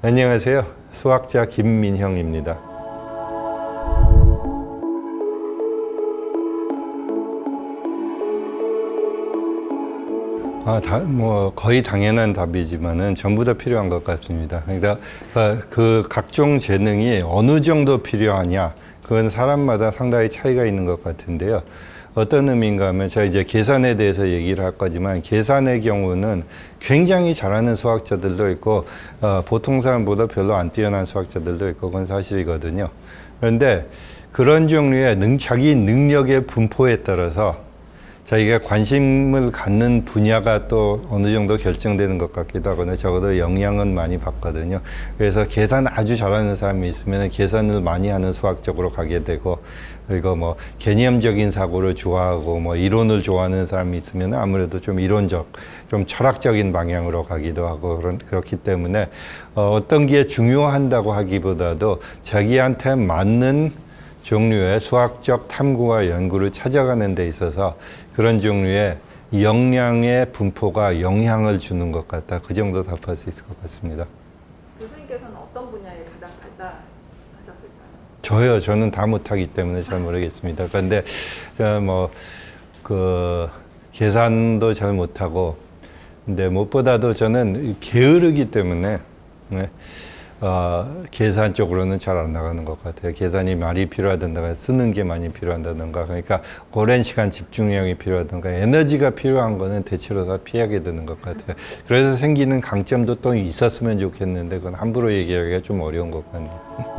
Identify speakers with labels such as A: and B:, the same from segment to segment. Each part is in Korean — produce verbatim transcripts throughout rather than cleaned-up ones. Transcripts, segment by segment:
A: 안녕하세요. 수학자 김민형입니다. 아, 다, 뭐 거의 당연한 답이지만은 전부 다 필요한 것 같습니다. 그러니까 그 각종 재능이 어느 정도 필요하냐, 그건 사람마다 상당히 차이가 있는 것 같은데요. 어떤 의미인가 하면 제가 이제 계산에 대해서 얘기를 할 거지만, 계산의 경우는 굉장히 잘하는 수학자들도 있고 어, 보통 사람보다 별로 안 뛰어난 수학자들도 있고, 그건 사실이거든요. 그런데 그런 종류의 능, 자기 능력의 분포에 따라서 자기가 관심을 갖는 분야가 또 어느 정도 결정되는 것 같기도 하거든요. 적어도 영향은 많이 받거든요. 그래서 계산 아주 잘하는 사람이 있으면 계산을 많이 하는 수학 쪽으로 가게 되고, 그리고 뭐 개념적인 사고를 좋아하고 뭐 이론을 좋아하는 사람이 있으면 아무래도 좀 이론적, 좀 철학적인 방향으로 가기도 하고, 그런, 그렇기 때문에 어, 어떤 게 중요한다고 하기보다도 자기한테 맞는 종류의 수학적 탐구와 연구를 찾아가는 데 있어서 그런 종류의 역량의 분포가 영향을 주는 것 같다. 그 정도 답할 수 있을 것 같습니다.
B: 교수님께서는 어떤 분야에 가장 발달하셨을까요?
A: 저요. 저는 다 못하기 때문에 잘 모르겠습니다. 그런데 뭐 그 계산도 잘 못하고, 근데 무엇보다도 저는 게으르기 때문에 네. 어, 계산 쪽으로는 잘 안 나가는 것 같아요. 계산이 많이 필요하다든가 쓰는 게 많이 필요하다든가, 그러니까 오랜 시간 집중력이 필요하다든가 에너지가 필요한 거는 대체로 다 피하게 되는 것 같아요. 그래서 생기는 강점도 또 있었으면 좋겠는데 그건 함부로 얘기하기가 좀 어려운 것 같네요.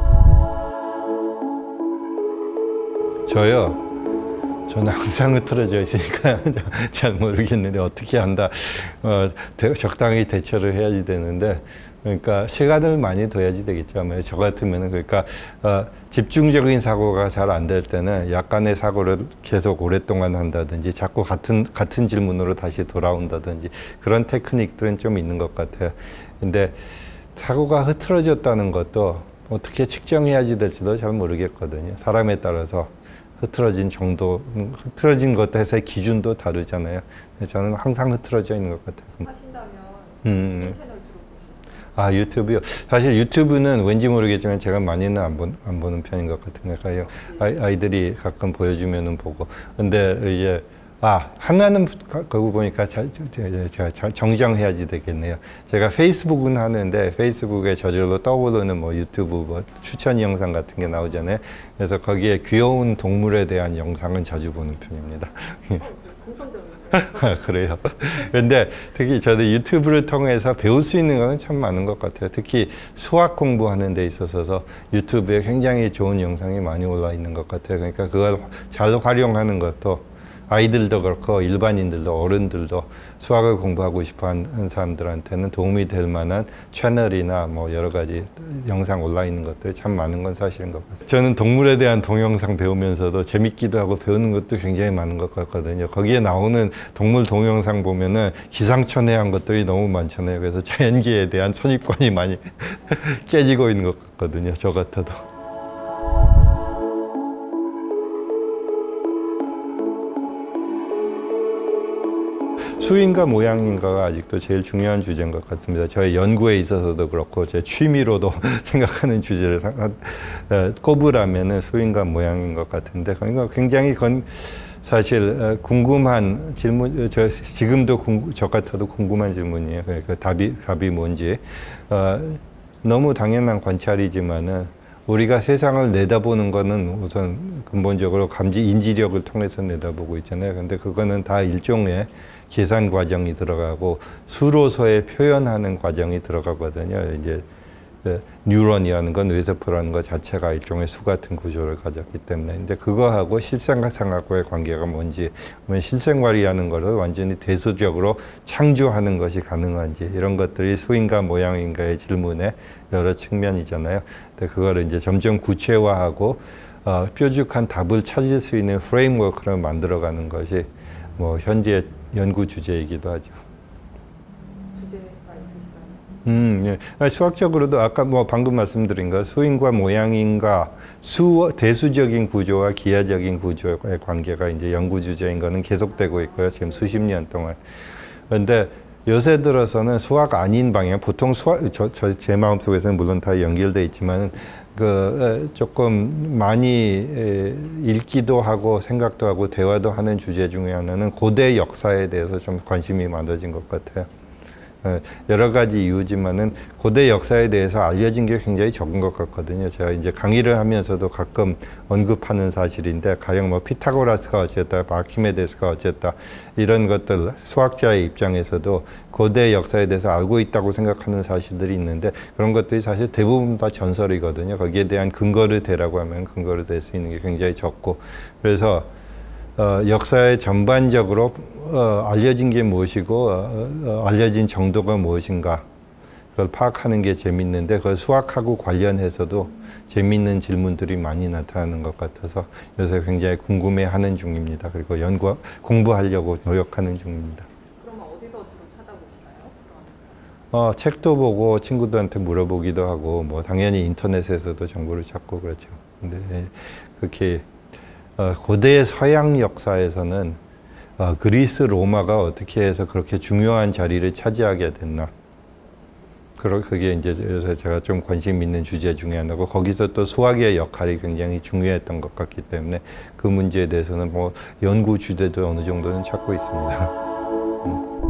A: 저요? 저는 항상 흐트러져 있으니까 잘 모르겠는데 어떻게 한다. 어, 적당히 대처를 해야지 되는데, 그러니까 시간을 많이 둬야지 되겠죠. 아마 저 같으면은, 그러니까 어, 집중적인 사고가 잘 안 될 때는 약간의 사고를 계속 오랫동안 한다든지, 자꾸 같은 같은 질문으로 다시 돌아온다든지, 그런 테크닉들은 좀 있는 것 같아요. 근데 사고가 흐트러졌다는 것도 어떻게 측정해야지 될지도 잘 모르겠거든요. 사람에 따라서 흐트러진 정도, 흐트러진 것에서의 기준도 다르잖아요. 저는 항상 흐트러져 있는 것 같아요.
B: 하신다면
A: 음.
B: 무슨 채널 주로 보시나요?
A: 아, 유튜브요? 사실 유튜브는 왠지 모르겠지만 제가 많이는 안, 본, 안 보는 편인 것 같은데요. 아이, 아이들이 가끔 보여주면은 보고. 근데 이제 아, 하나는 그거 보니까 자, 제가 자, 정정해야지 되겠네요. 제가 페이스북은 하는데 페이스북에 저절로 떠오르는 뭐 유튜브 뭐 추천 영상 같은 게 나오잖아요. 그래서 거기에 귀여운 동물에 대한 영상은 자주 보는 편입니다. 아, 그래요. 근데 특히 저도 유튜브를 통해서 배울 수 있는 거는 참 많은 것 같아요. 특히 수학 공부하는 데 있어서 유튜브에 굉장히 좋은 영상이 많이 올라 있는 것 같아요. 그러니까 그걸 잘 활용하는 것도 아이들도 그렇고 일반인들도 어른들도 수학을 공부하고 싶어 하는 사람들한테는 도움이 될 만한 채널이나 뭐 여러 가지 영상 올라 있는 것들이 참 많은 건 사실인 것 같아요. 저는 동물에 대한 동영상 배우면서도 재밌기도 하고 배우는 것도 굉장히 많은 것 같거든요. 거기에 나오는 동물 동영상 보면은 기상천외한 것들이 너무 많잖아요. 그래서 자연계에 대한 선입관이 많이 깨지고 있는 것 같거든요. 저 같아도. 수인가 모양인가가 아직도 제일 중요한 주제인 것 같습니다. 저의 연구에 있어서도 그렇고 제 취미로도 생각하는 주제를 꼽으라면 수인가 모양인 것 같은데, 그러니까 굉장히 건 사실 궁금한 질문, 저 지금도 궁, 저 같아도 궁금한 질문이에요. 그러니까 답이 답이 뭔지. 어, 너무 당연한 관찰이지만은 우리가 세상을 내다보는 거는 우선 근본적으로 감지 인지력을 통해서 내다보고 있잖아요. 근데 그거는 다 일종의 계산 과정이 들어가고 수로서의 표현하는 과정이 들어가거든요. 이제 뉴런이라는 건 뇌세포라는 것 자체가 일종의 수 같은 구조를 가졌기 때문에. 근데 그거하고 실생활하고의 관계가 뭔지, 실생활이라는 것을 완전히 대수적으로 창조하는 것이 가능한지, 이런 것들이 수인가 모양인가의 질문의 여러 측면이잖아요. 근데 그거를 이제 점점 구체화하고 어, 뾰족한 답을 찾을 수 있는 프레임워크를 만들어가는 것이 뭐 현재 연구 주제이기도 하죠.
B: 주제가 있으시다면?
A: 음, 예. 수학적으로도 아까 뭐 방금 말씀드린 거 수인과 모양인가, 수 대수적인 구조와 기하적인 구조의 관계가 이제 연구 주제인 거는 계속되고 있고요. 지금 수십 년 동안. 그런데 요새 들어서는 수학 아닌 방향, 보통 수학, 저, 저, 제 마음속에서는 물론 다 연결돼 있지만, 그, 조금 많이 읽기도 하고 생각도 하고 대화도 하는 주제 중에 하나는 고대 역사에 대해서 좀 관심이 많아진 것 같아요. 여러 가지 이유지만은 고대 역사에 대해서 알려진 게 굉장히 적은 것 같거든요. 제가 이제 강의를 하면서도 가끔 언급하는 사실인데, 가령 뭐 피타고라스가 어쨌다, 아키메데스가 어쨌다, 이런 것들 수학자의 입장에서도 고대 역사에 대해서 알고 있다고 생각하는 사실들이 있는데, 그런 것들이 사실 대부분 다 전설이거든요. 거기에 대한 근거를 대라고 하면 근거를 댈 수 있는 게 굉장히 적고, 그래서 어, 역사의 전반적으로 어, 알려진 게 무엇이고 어, 어, 알려진 정도가 무엇인가, 그걸 파악하는 게 재밌는데, 그 수학하고 관련해서도 재밌는 질문들이 많이 나타나는 것 같아서 요새 굉장히 궁금해하는 중입니다. 그리고 연구 공부하려고 노력하는 중입니다.
B: 그러면 어디서 주로 찾아보시나요?
A: 어, 책도 보고 친구들한테 물어보기도 하고, 뭐 당연히 인터넷에서도 정보를 찾고 그렇죠. 근데 그렇게 어, 고대 서양 역사에서는 어, 그리스 로마가 어떻게 해서 그렇게 중요한 자리를 차지하게 됐나, 그러, 그게 이제 요새 제가 좀 관심 있는 주제 중에 하나고, 거기서 또 수학의 역할이 굉장히 중요했던 것 같기 때문에 그 문제에 대해서는 뭐 연구 주제도 어느 정도는 찾고 있습니다. 음.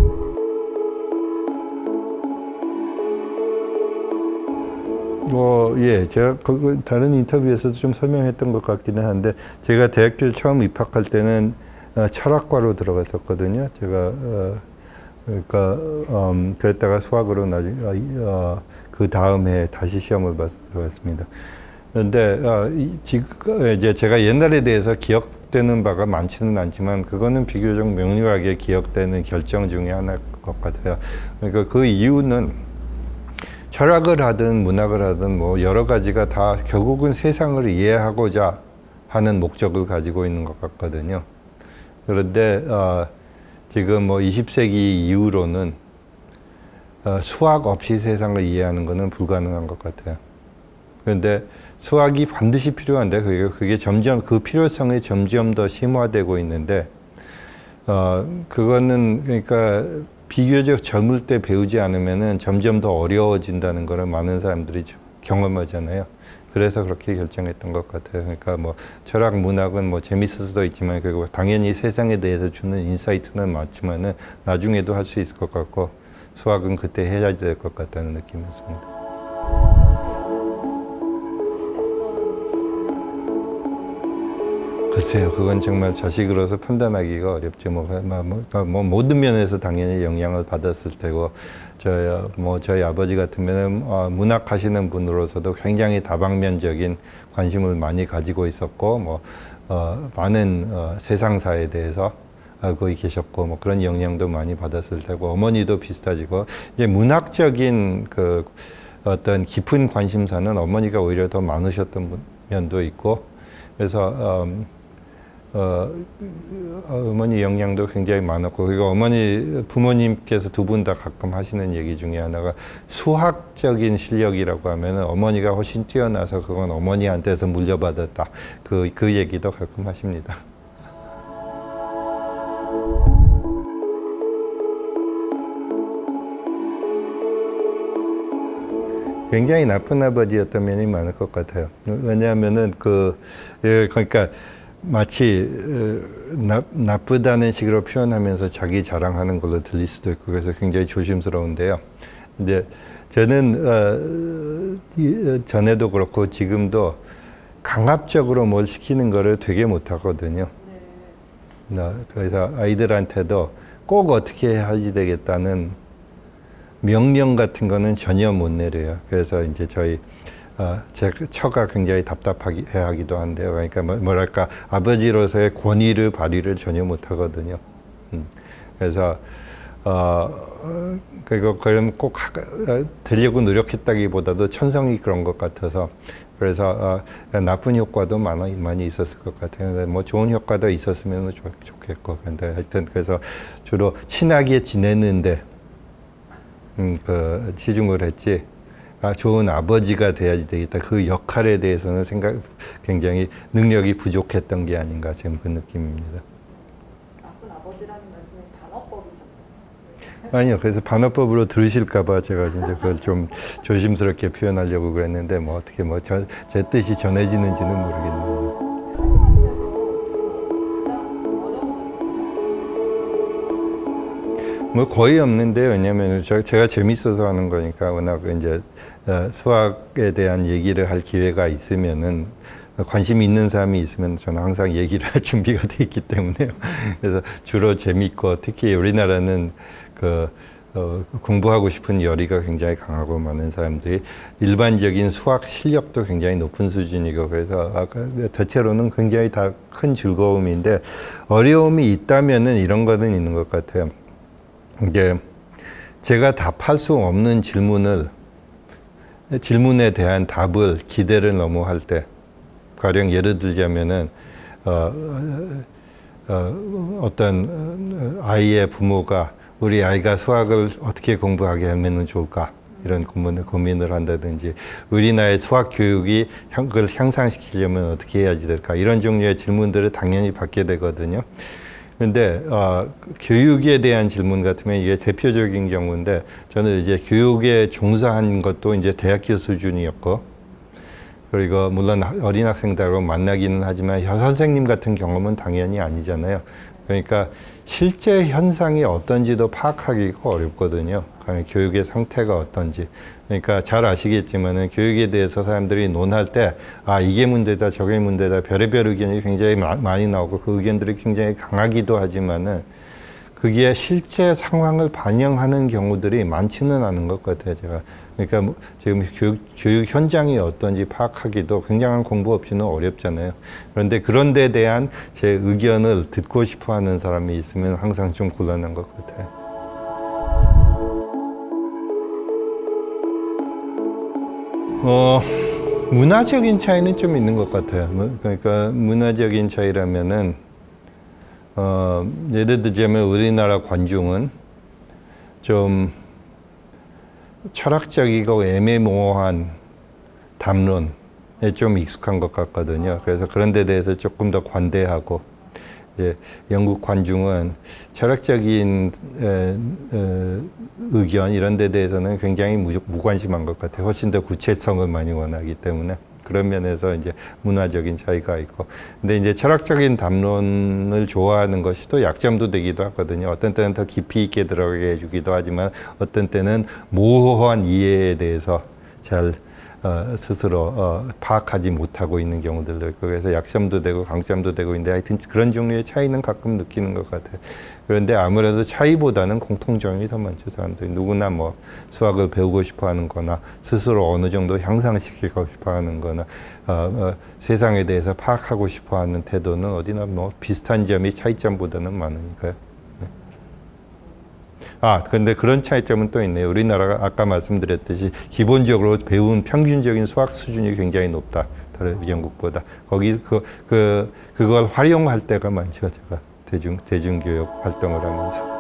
A: 뭐, 예, 제가 그 다른 인터뷰에서도 좀 설명했던 것 같기는 한데, 제가 대학교 처음 입학할 때는 어, 철학과로 들어갔었거든요. 제가 어, 그러니까 음, 그랬다가 수학으로 나중에 어, 그 다음 해 다시 시험을 봐서 들어갔습니다. 그런데 어, 지금 이제 제가 옛날에 대해서 기억되는 바가 많지는 않지만, 그거는 비교적 명료하게 기억되는 결정 중에 하나일 것 같아요. 그러니까 그 이유는 철학을 하든 문학을 하든 뭐 여러 가지가 다 결국은 세상을 이해하고자 하는 목적을 가지고 있는 것 같거든요. 그런데 어, 지금 뭐 이십 세기 이후로는 어, 수학 없이 세상을 이해하는 것은 불가능한 것 같아요. 그런데 수학이 반드시 필요한데, 그게, 그게 점점 그 필요성이 점점 더 심화되고 있는데, 어, 그거는 그러니까 비교적 젊을 때 배우지 않으면은 점점 더 어려워진다는 거를 많은 사람들이 경험하잖아요. 그래서 그렇게 결정했던 것 같아요. 그러니까 뭐 철학, 문학은 뭐 재밌을 수도 있지만, 그리고 당연히 세상에 대해서 주는 인사이트는 많지만은 나중에도 할 수 있을 것 같고, 수학은 그때 해야 될 것 같다는 느낌이었습니다. 글쎄요, 그건 정말 자식으로서 판단하기가 어렵죠. 뭐, 뭐, 뭐 모든 면에서 당연히 영향을 받았을 테고, 저희, 뭐 저희 아버지 같으면은 어, 문학 하시는 분으로서도 굉장히 다방면적인 관심을 많이 가지고 있었고, 뭐 어, 많은 어, 세상사에 대해서 알고 계셨고, 뭐 그런 영향도 많이 받았을 테고, 어머니도 비슷하시고, 이제 문학적인 그 어떤 깊은 관심사는 어머니가 오히려 더 많으셨던 면도 있고, 그래서 음, 어, 어머니 영향도 굉장히 많았고, 그리고 어머니 부모님께서 두 분 다 가끔 하시는 얘기 중에 하나가, 수학적인 실력이라고 하면 어머니가 훨씬 뛰어나서 그건 어머니한테서 물려받았다, 그, 그 얘기도 가끔 하십니다. 굉장히 나쁜 아버지였던 면이 많을 것 같아요. 왜냐하면은 그, 예, 그러니까 마치 나, 나쁘다는 식으로 표현하면서 자기 자랑하는 걸로 들릴 수도 있고, 그래서 굉장히 조심스러운데요. 이제 저는 어, 전에도 그렇고 지금도 강압적으로 뭘 시키는 거를 되게 못하거든요. 네. 그래서 아이들한테도 꼭 어떻게 해야지 되겠다는 명령 같은 거는 전혀 못 내려요. 그래서 이제 저희 어, 제 처가 굉장히 답답하게 하기도 한데요. 그러니까 뭐, 뭐랄까 아버지로서의 권위를 발휘를 전혀 못 하거든요. 음. 그래서 어, 그리고 그럼 꼭 하, 되려고 노력했다기보다도 천성이 그런 것 같아서, 그래서 어, 나쁜 효과도 많이 많이 있었을 것 같아요. 뭐 좋은 효과도 있었으면 좋, 좋겠고, 근데 하여튼 그래서 주로 친하게 지내는데 음, 그 치중을 했지. 아, 좋은 아버지가 돼야지 되겠다. 그 역할에 대해서는 생각 굉장히 능력이 부족했던 게 아닌가, 지금 그 느낌입니다.
B: 나쁜 아버지라는 말씀이 단어법이셨나요?
A: 아니요. 그래서 반어법으로 들으실까봐 제가 이제 그걸 좀 조심스럽게 표현하려고 그랬는데 뭐 어떻게 뭐 제 뜻이 전해지는지는 모르겠네요. 뭐 거의 없는데 왜냐하면 제가 재밌어서 하는 거니까 워낙 이제 수학에 대한 얘기를 할 기회가 있으면은 관심 있는 사람이 있으면 저는 항상 얘기를 할 준비가 돼 있기 때문에요. 그래서 주로 재밌고 특히 우리나라는 그 어, 공부하고 싶은 열의가 굉장히 강하고 많은 사람들이 일반적인 수학 실력도 굉장히 높은 수준이고 그래서 아까 대체로는 굉장히 다 큰 즐거움인데 어려움이 있다면은 이런 거는 있는 것 같아요. 이게 제가 답할 수 없는 질문을 질문에 대한 답을 기대를 너무 할 때 가령 예를 들자면은 어, 어, 어떤 아이의 부모가 우리 아이가 수학을 어떻게 공부하게 하면 좋을까 이런 고민을, 고민을 한다든지 우리나라의 수학 교육이 그걸 향상시키려면 어떻게 해야지 될까 이런 종류의 질문들을 당연히 받게 되거든요. 근데 어, 교육에 대한 질문 같으면 이게 대표적인 경우인데 저는 이제 교육에 종사한 것도 이제 대학교 수준이었고 그리고 물론 어린 학생들하고 만나기는 하지만 선생님 같은 경험은 당연히 아니잖아요. 그러니까 실제 현상이 어떤지도 파악하기가 어렵거든요. 교육의 상태가 어떤지. 그러니까 잘 아시겠지만은 교육에 대해서 사람들이 논할 때, 아, 이게 문제다, 저게 문제다, 별의별 의견이 굉장히 마, 많이 나오고 그 의견들이 굉장히 강하기도 하지만은 그게 실제 상황을 반영하는 경우들이 많지는 않은 것 같아요, 제가. 그러니까 뭐 지금 교육, 교육 현장이 어떤지 파악하기도 굉장한 공부 없이는 어렵잖아요. 그런데 그런 데 대한 제 의견을 듣고 싶어 하는 사람이 있으면 항상 좀 곤란한 것 같아요. 어, 문화적인 차이는 좀 있는 것 같아요. 그러니까 문화적인 차이라면은 어, 예를 들자면 우리나라 관중은 좀 철학적이고 애매모호한 담론에 좀 익숙한 것 같거든요. 그래서 그런 데 대해서 조금 더 관대하고 이제 영국 관중은 철학적인 에, 에, 의견 이런 데 대해서는 굉장히 무, 무관심한 것 같아요. 훨씬 더 구체성을 많이 원하기 때문에 그런 면에서 이제 문화적인 차이가 있고 근데 이제 철학적인 담론을 좋아하는 것이 또 약점도 되기도 하거든요. 어떤 때는 더 깊이 있게 들어가게 해주기도 하지만 어떤 때는 모호한 이해에 대해서 잘 어, 스스로 어, 파악하지 못하고 있는 경우들도 있고 그래서 약점도 되고 강점도 되고 있는데 하여튼 그런 종류의 차이는 가끔 느끼는 것 같아요. 그런데 아무래도 차이보다는 공통점이 더 많죠. 사람들이 누구나 뭐 수학을 배우고 싶어 하는 거나 스스로 어느 정도 향상시키고 싶어 하는 거나 어, 어, 세상에 대해서 파악하고 싶어 하는 태도는 어디나 뭐 비슷한 점이 차이점보다는 많으니까요. 아, 근데 그런 차이점은 또 있네요. 우리나라가 아까 말씀드렸듯이 기본적으로 배운 평균적인 수학 수준이 굉장히 높다. 다른 영국보다. 거기 그, 그, 그걸 활용할 때가 많죠. 제가 대중, 대중교육 활동을 하면서.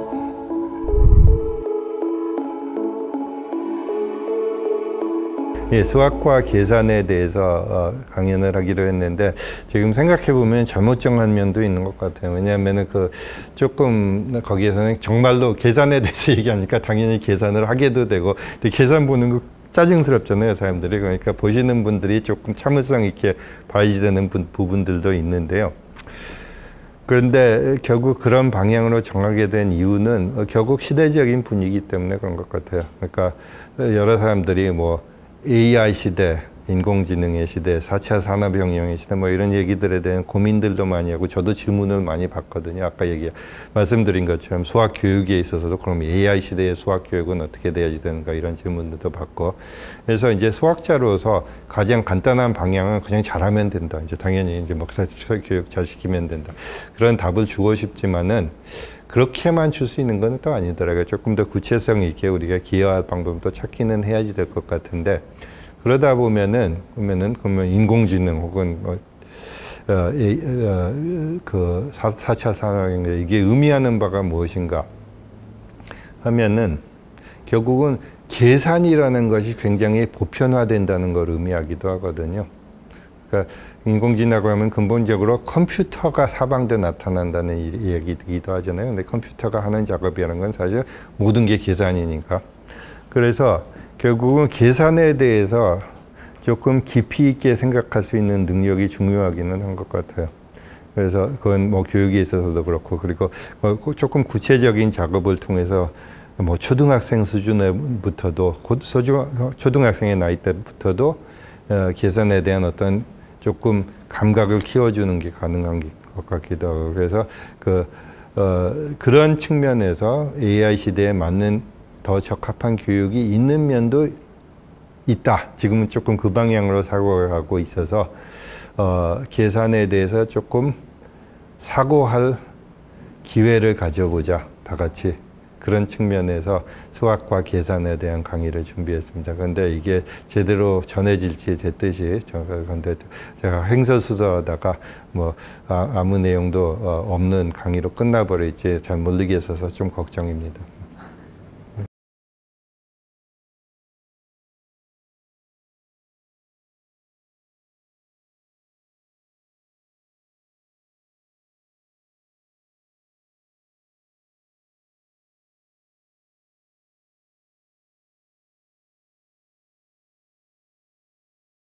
A: 예, 수학과 계산에 대해서 어, 강연을 하기로 했는데 지금 생각해 보면 잘못 정한 면도 있는 것 같아요. 왜냐하면은 그 조금 거기에서는 정말로 계산에 대해서 얘기하니까 당연히 계산을 하게도 되고 근데 계산 보는 거 짜증스럽잖아요, 사람들이. 그러니까 보시는 분들이 조금 참을성 있게 봐야 되는 부, 부분들도 있는데요. 그런데 결국 그런 방향으로 정하게 된 이유는 결국 시대적인 분위기 때문에 그런 것 같아요. 그러니까 여러 사람들이 뭐 에이아이 시대, 인공지능의 시대, 사 차 산업혁명의 시대 뭐 이런 얘기들에 대한 고민들도 많이 하고 저도 질문을 많이 받거든요. 아까 얘기 말씀드린 것처럼 수학 교육에 있어서도 그럼 에이아이 시대의 수학 교육은 어떻게 돼야지 되는가 이런 질문들도 받고 그래서 이제 수학자로서 가장 간단한 방향은 그냥 잘하면 된다. 이제 당연히 이제 목사 교육 잘 시키면 된다. 그런 답을 주고 싶지만은 그렇게만 줄 수 있는 건 또 아니더라고요. 조금 더 구체성 있게 우리가 기여할 방법도 찾기는 해야지 될 것 같은데 그러다 보면은 보면은 그러면 인공지능 혹은 뭐 어, 이, 어, 그 사 차 산업혁명 이게 의미하는 바가 무엇인가 하면은 결국은 계산이라는 것이 굉장히 보편화된다는 걸 의미하기도 하거든요. 그러니까 인공지능이라고 하면 근본적으로 컴퓨터가 사방대 나타난다는 이- 얘기이기도 하잖아요. 근데 컴퓨터가 하는 작업이라는 건 사실 모든 게 계산이니까. 그래서 결국은 계산에 대해서 조금 깊이 있게 생각할 수 있는 능력이 중요하기는 한 것 같아요. 그래서 그건 뭐 교육에 있어서도 그렇고, 그리고 뭐 조금 구체적인 작업을 통해서 뭐 초등학생 수준부터도 곧 소중 초등학생의 나이 때부터도 어, 계산에 대한 어떤 조금 감각을 키워주는 게 가능한 것 같기도 하고, 그래서 그 어, 그런 측면에서 에이아이 시대에 맞는 더 적합한 교육이 있는 면도 있다. 지금은 조금 그 방향으로 사고하고 있어서 어, 계산에 대해서 조금 사고할 기회를 가져보자, 다 같이. 그런 측면에서 수학과 계산에 대한 강의를 준비했습니다. 그런데 이게 제대로 전해질지 제 뜻이, 그런데 제가 횡설수설하다가 뭐 아, 아무 내용도 없는 강의로 끝나버릴지 잘 모르겠어서 좀 걱정입니다.